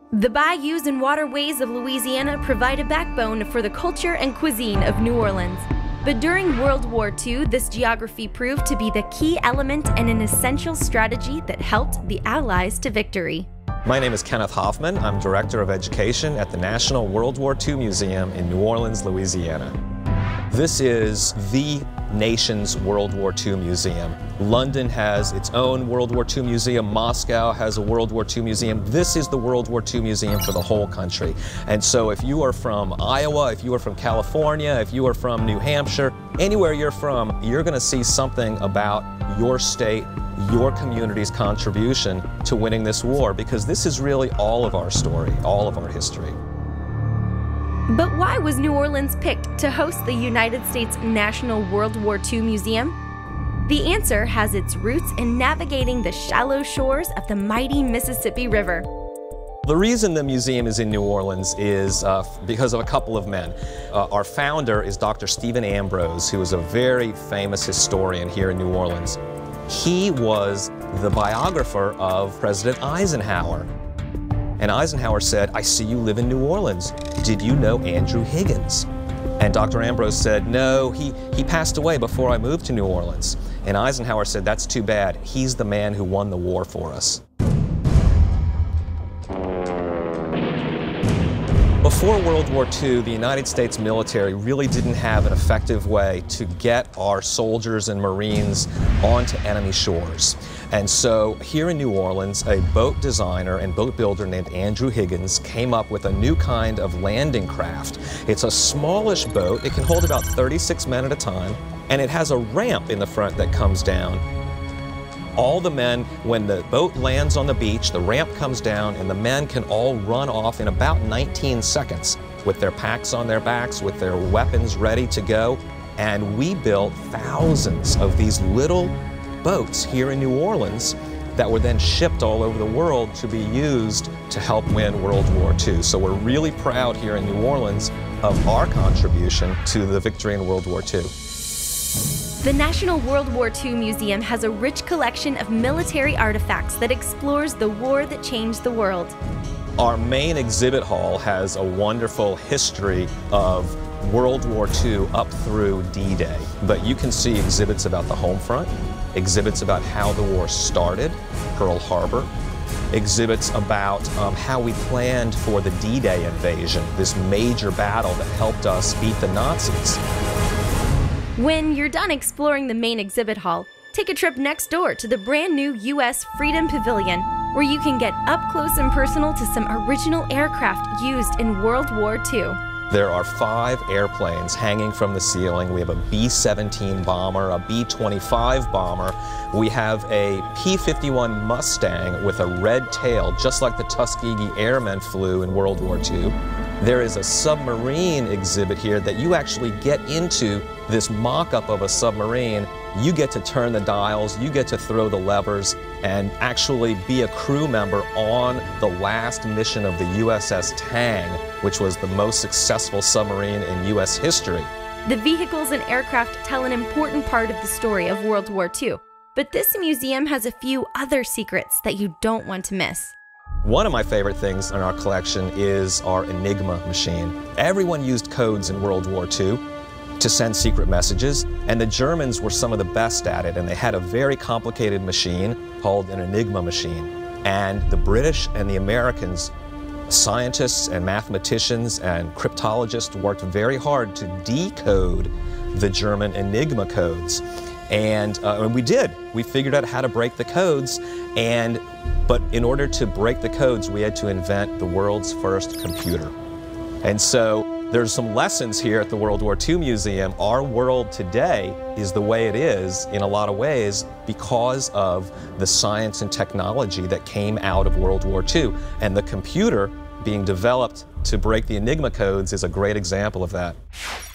The bayous and waterways of Louisiana provide a backbone for the culture and cuisine of New Orleans. But during World War II, this geography proved to be the key element and an essential strategy that helped the Allies to victory. My name is Kenneth Hoffman. I'm Director of Education at the National World War II Museum in New Orleans, Louisiana. This is the nation's World War II museum. London has its own World War II museum. Moscow has a World War II museum. This is the World War II museum for the whole country. And so if you are from Iowa, if you are from California, if you are from New Hampshire, anywhere you're from, you're going to see something about your state, your community's contribution to winning this war, because this is really all of our story, all of our history. But why was New Orleans picked to host the United States National World War II Museum? The answer has its roots in navigating the shallow shores of the mighty Mississippi River. The reason the museum is in New Orleans is because of a couple of men. Our founder is Dr. Stephen Ambrose, who is a very famous historian here in New Orleans. He was the biographer of President Eisenhower. And Eisenhower said, "I see you live in New Orleans. Did you know Andrew Higgins?" And Dr. Ambrose said, "No, he passed away before I moved to New Orleans." And Eisenhower said, "That's too bad. He's the man who won the war for us." Before World War II, the United States military really didn't have an effective way to get our soldiers and Marines onto enemy shores. And so here in New Orleans, a boat designer and boat builder named Andrew Higgins came up with a new kind of landing craft. It's a smallish boat. It can hold about 36 men at a time, and it has a ramp in the front that comes down. All the men, when the boat lands on the beach, the ramp comes down, and the men can all run off in about 19 seconds with their packs on their backs, with their weapons ready to go. And we built thousands of these little boats here in New Orleans that were then shipped all over the world to be used to help win World War II. So we're really proud here in New Orleans of our contribution to the victory in World War II. The National World War II Museum has a rich collection of military artifacts that explores the war that changed the world. Our main exhibit hall has a wonderful history of World War II up through D-Day. But you can see exhibits about the home front, exhibits about how the war started, Pearl Harbor, exhibits about how we planned for the D-Day invasion, this major battle that helped us beat the Nazis. When you're done exploring the main exhibit hall, take a trip next door to the brand new U.S. Freedom Pavilion, where you can get up close and personal to some original aircraft used in World War II. There are 5 airplanes hanging from the ceiling. We have a B-17 bomber, a B-25 bomber. We have a P-51 Mustang with a red tail, just like the Tuskegee Airmen flew in World War II. There is a submarine exhibit here that you actually get into this mock-up of a submarine. You get to turn the dials, you get to throw the levers, and actually be a crew member on the last mission of the USS Tang, which was the most successful submarine in U.S. history. The vehicles and aircraft tell an important part of the story of World War II, but this museum has a few other secrets that you don't want to miss. One of my favorite things in our collection is our Enigma machine. Everyone used codes in World War II to send secret messages, and the Germans were some of the best at it, and they had a very complicated machine called an Enigma machine. And the British and the Americans, scientists and mathematicians and cryptologists, worked very hard to decode the German Enigma codes. And we did. We figured out how to break the codes, but in order to break the codes, we had to invent the world's first computer. And so there's some lessons here at the World War II Museum. Our world today is the way it is in a lot of ways because of the science and technology that came out of World War II. And the computer being developed to break the Enigma codes is a great example of that.